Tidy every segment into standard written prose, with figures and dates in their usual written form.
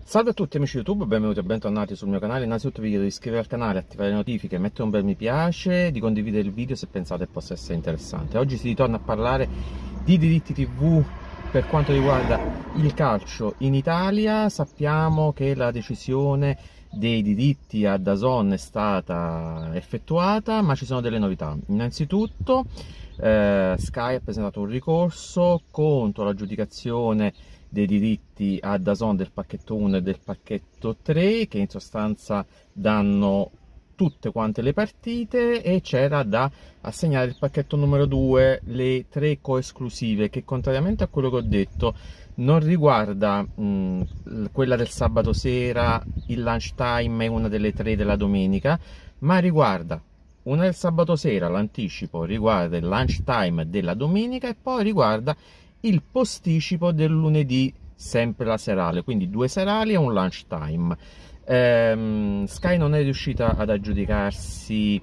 Salve a tutti amici YouTube, benvenuti e bentornati sul mio canale. Innanzitutto vi chiedo di iscrivervi al canale, attivare le notifiche, mettere un bel mi piace, di condividere il video se pensate possa essere interessante. Oggi si ritorna a parlare di diritti TV per quanto riguarda il calcio in Italia. Sappiamo che la decisione dei diritti a DAZN è stata effettuata, ma ci sono delle novità. Innanzitutto Sky ha presentato un ricorso contro l'aggiudicazione dei diritti a DAZN del pacchetto 1 e del pacchetto 3, che in sostanza danno tutte quante le partite, e c'era da assegnare il pacchetto numero 2, le 3 coesclusive, che contrariamente a quello che ho detto non riguarda quella del sabato sera, il lunch time e una delle 3 della domenica, ma riguarda una del sabato sera, l'anticipo, riguarda il lunch time della domenica, e poi riguarda il posticipo del lunedì, sempre la serale, quindi 2 serali e un lunch time. Sky non è riuscita ad aggiudicarsi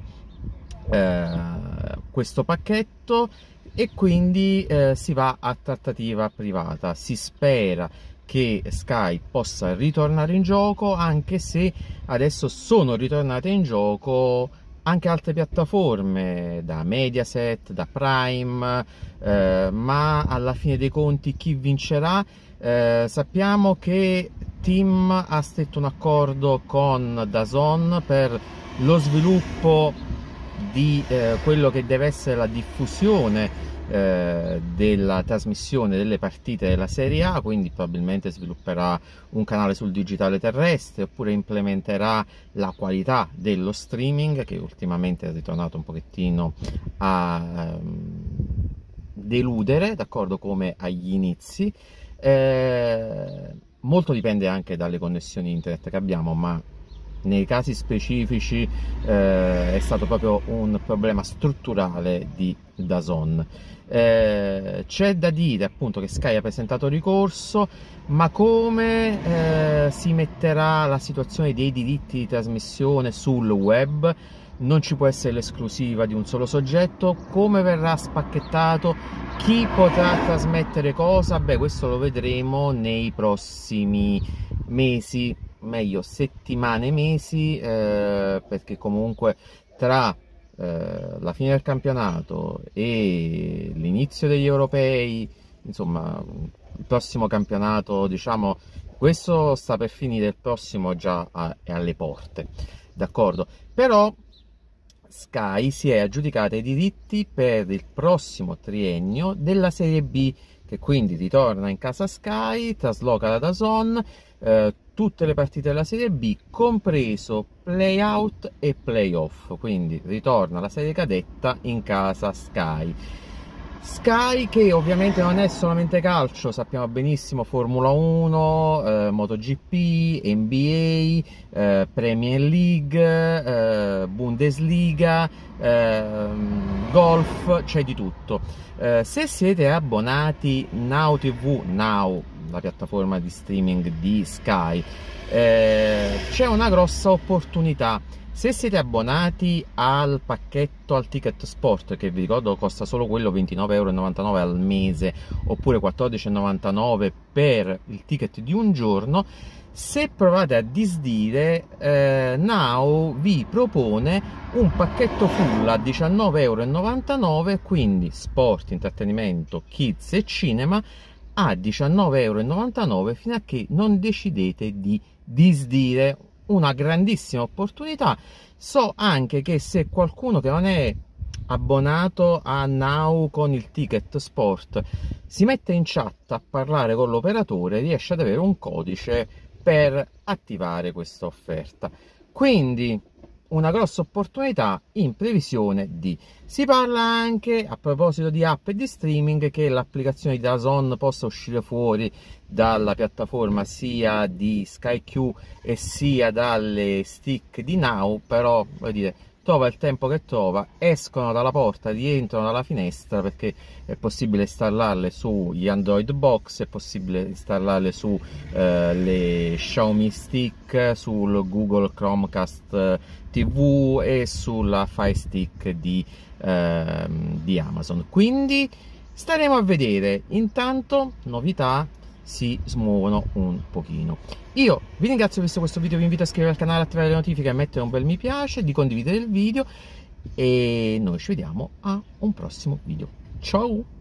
questo pacchetto e quindi si va a trattativa privata. Si spera che Sky possa ritornare in gioco, anche se adesso sono ritornate in gioco anche altre piattaforme, da Mediaset, da Prime, ma alla fine dei conti chi vincerà? Sappiamo che TIM ha stretto un accordo con DAZN per lo sviluppo di quello che deve essere la diffusione della trasmissione delle partite della Serie A, quindi probabilmente svilupperà un canale sul digitale terrestre, oppure implementerà la qualità dello streaming, che ultimamente è ritornato un pochettino a deludere, d'accordo, come agli inizi. Molto dipende anche dalle connessioni internet che abbiamo, ma nei casi specifici è stato proprio un problema strutturale di DAZN. C'è da dire appunto che Sky ha presentato ricorso, ma come si metterà la situazione dei diritti di trasmissione sul web? Non ci può essere l'esclusiva di un solo soggetto. Come verrà spacchettato? Chi potrà trasmettere cosa? Beh, questo lo vedremo nei prossimi mesi, meglio settimane e mesi, perché comunque tra la fine del campionato e l'inizio degli europei, insomma il prossimo campionato, diciamo, questo sta per finire, il prossimo già è alle porte, d'accordo? Però Sky si è aggiudicata i diritti per il prossimo triennio della Serie B, che quindi ritorna in casa Sky, trasloca la DAZN, tutte le partite della Serie B, compreso play-out e play-off, quindi ritorna la serie cadetta in casa Sky. Sky, che ovviamente non è solamente calcio, sappiamo benissimo, Formula 1, MotoGP, NBA, Premier League, Bundesliga, golf, c'è di tutto. Se siete abbonati Now TV, Now, la piattaforma di streaming di Sky, c'è una grossa opportunità. Se siete abbonati al pacchetto, al ticket sport, che vi ricordo costa solo quello 29,99 € al mese, oppure 14,99 € per il ticket di un giorno, se provate a disdire, Now vi propone un pacchetto full a 19,99 €, quindi sport, intrattenimento, kids e cinema a 19,99 € fino a che non decidete di disdire. Una grandissima opportunità. So anche che se qualcuno che non è abbonato a Now con il ticket sport si mette in chat a parlare con l'operatore, riesce ad avere un codice per attivare questa offerta. Quindi una grossa opportunità in previsione di. Si parla anche, a proposito di app e di streaming, che l'applicazione di DAZN possa uscire fuori dalla piattaforma sia di SkyQ e sia dalle stick di Now, però voglio dire, trova il tempo che trova, escono dalla porta, rientrano dalla finestra, perché è possibile installarle sugli Android Box, è possibile installarle su le Xiaomi Stick, sul Google Chromecast TV e sulla Fire Stick di Amazon. Quindi staremo a vedere. Intanto novità si smuovono un pochino. Io vi ringrazio per aver visto questo video, vi invito a iscrivervi al canale, attivare le notifiche, a mettere un bel mi piace, di condividere il video e noi ci vediamo a un prossimo video. Ciao!